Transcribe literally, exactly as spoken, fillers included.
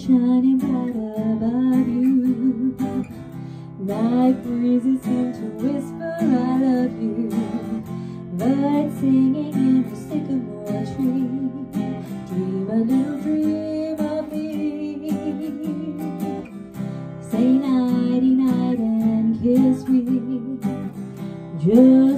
shining bright above you. Night breezes seem to whisper I love you. Birds singing in the sycamore tree, dream a little dream of me. Say nighty night and kiss me, just